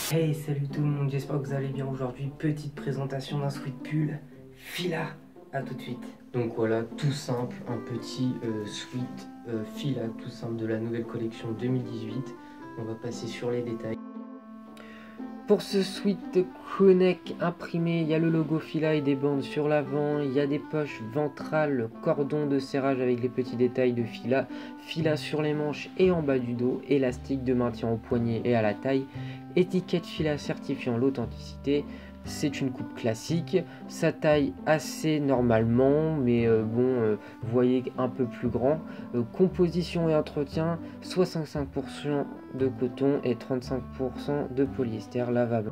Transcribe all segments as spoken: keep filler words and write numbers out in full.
Hey, salut tout le monde, j'espère que vous allez bien aujourd'hui. Petite présentation d'un sweat pull Fila. A tout de suite. Donc voilà, tout simple, un petit euh, sweat euh, Fila, tout simple de la nouvelle collection deux mille dix-huit. On va passer sur les détails. Pour ce sweat crew-neck imprimé, il y a le logo Fila et des bandes sur l'avant, il y a des poches ventrales, cordon de serrage avec les petits détails de Fila, Fila sur les manches et en bas du dos, élastique de maintien au poignet et à la taille, étiquette Fila certifiant l'authenticité. C'est une coupe classique, ça taille assez normalement, mais euh, bon, euh, vous voyez un peu plus grand. Euh, composition et entretien, soixante-cinq pour cent de coton et trente-cinq pour cent de polyester lavable.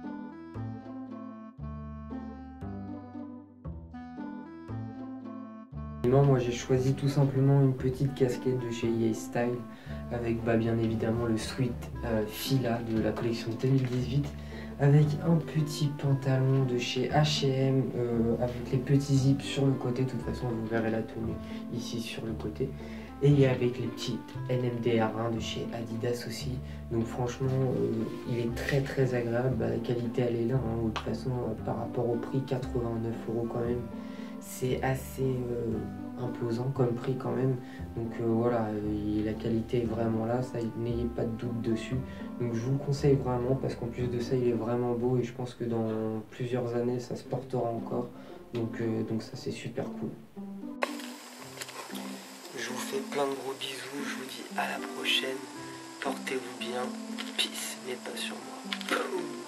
Moi j'ai choisi tout simplement une petite casquette de chez E A Style avec bah, bien évidemment le sweat euh, Fila de la collection deux mille dix-huit, avec un petit pantalon de chez H et M euh, avec les petits zips sur le côté. De toute façon vous verrez la tenue ici sur le côté, et avec les petites N M D R un de chez Adidas aussi. Donc franchement euh, il est très très agréable. Bah, la qualité elle est là, hein. De toute façon euh, par rapport au prix, quatre-vingt-neuf euros quand même, c'est assez euh, imposant comme prix quand même. Donc euh, voilà, euh, la qualité est vraiment là, ça, n'ayez pas de doute dessus. Donc je vous le conseille vraiment, parce qu'en plus de ça il est vraiment beau, et je pense que dans plusieurs années ça se portera encore. Donc, euh, donc ça c'est super cool. Je vous fais plein de gros bisous, je vous dis à la prochaine, portez-vous bien, peace, mais pas sur moi.